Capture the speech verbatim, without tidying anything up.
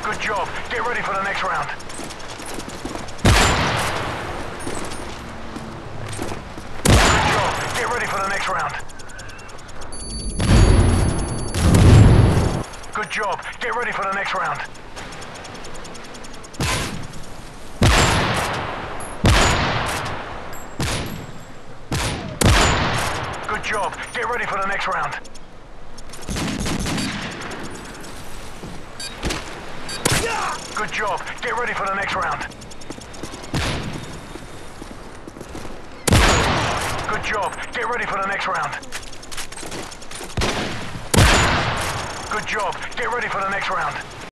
Good job. Get ready for the next round. Good job. Get ready for the next round. Good job. Get ready for the next round. Good job. Get ready for the next round. Good job. Get ready for the next round. Good job. Get ready for the next round. Good job. Get ready for the next round.